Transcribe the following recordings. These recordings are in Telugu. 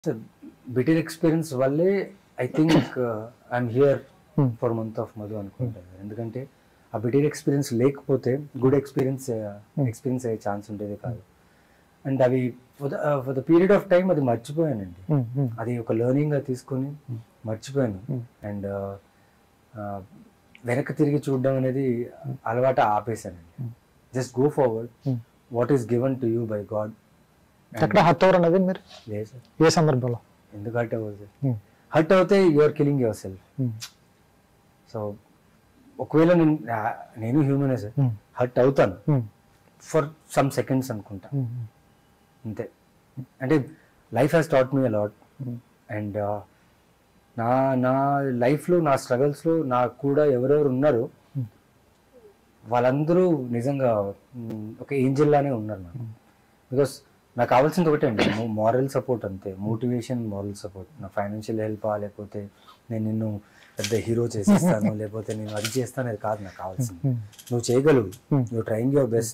So, bitter experience వల్లే I think I'm here for month of Madhu అనుకుంటాను. ఎందుకంటే ఆ బిటర్ ఎక్స్పీరియన్స్ లేకపోతే గుడ్ ఎక్స్పీరియన్స్ అయ్యే ఛాన్స్ ఉండేది కాదు. అండ్ అవి for the period of time అది మర్చిపోయానండి. అది ఒక లెర్నింగ్గా తీసుకొని మర్చిపోయాను. అండ్ వెనక్కి తిరిగి చూడడం అనేది అలవాటు ఆపేశానండి. Just go forward, what is given to you by God. ఎక్కడ హర్ట్ అవ్వరు అనేది మీరు ఏ సందర్భంలో? ఎందుకు హర్ట్ అవ్వదు? హర్ట్ అవుతే you are killing yourself. So ఒకవేళ నేను హ్యూమనే సార్, హర్ట్ అవుతాను ఫర్ సమ్ సెకండ్స్ అనుకుంటా, అంతే. అంటే life has taught me a lot. And నా లైఫ్లో నా స్ట్రగల్స్లో నాకు కూడా ఎవరెవరు ఉన్నారో వాళ్ళందరూ నిజంగా ఒక ఏంజల్ లానే ఉన్నారు నాకు. బికాస్ నాకు కావాల్సింది ఒకటే అండి, మారల్ సపోర్ట్, అంతే. Motivation, moral support. నా ఫైనాన్షియల్ హెల్ప్, లేకపోతే నేను నిన్ను పెద్ద హీరో చేసేస్తాను, లేకపోతే నేను అది చేస్తాను, అది కాదు నాకు కావాల్సింది. నువ్వు చేయగలవు, నువ్వు trying your best,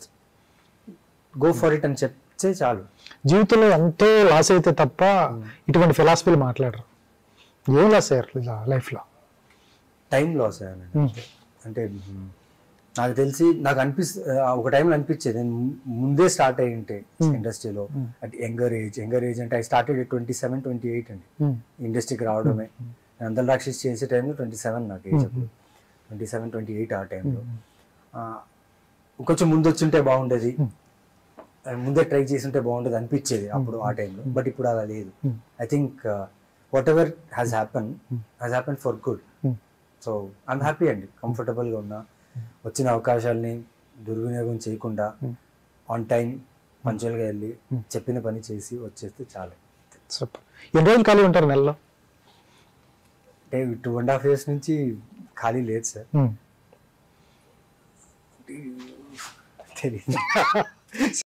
go for it అని చెప్తే చాలు. జీవితంలో ఎంతో లాస్ అయితే తప్ప ఇటువంటి ఫిలాసఫీలు మాట్లాడరు. ఏం లాస్ అయ్యారు లైఫ్లో? టైం లాస్ అయ్యాను. అంటే నాకు తెలిసి నాకు ఒక టైంలో అనిపించేది నేను ముందే స్టార్ట్ అయ్యి ఉంటే ఇండస్ట్రీలో అట్ యంగర్ ఏజ్ అంటే ఐ స్టార్టెడ్ 27, 28 అండి ఇండస్ట్రీకి రావడమే. నేను అందరు రాక్షస్ చేసే టైంలో 27 నాకు ఏజ్, అప్పుడు 27, 28 ఆ టైంలో. కొంచెం ముందు వచ్చుంటే బాగుండేది, ముందే ట్రై చేసి ఉంటే బాగుండేది అనిపించేది అప్పుడు ఆ టైంలో. బట్ ఇప్పుడు అలా లేదు. I think whatever has happen for good. So I'm happy అండి, కంఫర్టబుల్గా ఉన్నా. వచ్చిన అవకాశాలని దుర్వినియోగం చేయకుండా ఆన్ టైం పంచువల్గా వెళ్ళి చెప్పిన పని చేసి వచ్చేస్తే చాలు. ఎన్ని రోజులు ఖాళీ ఉంటారు నెలలో? అంటే 2.5 years నుంచి ఖాళీ లేదు సార్. తెలియదు.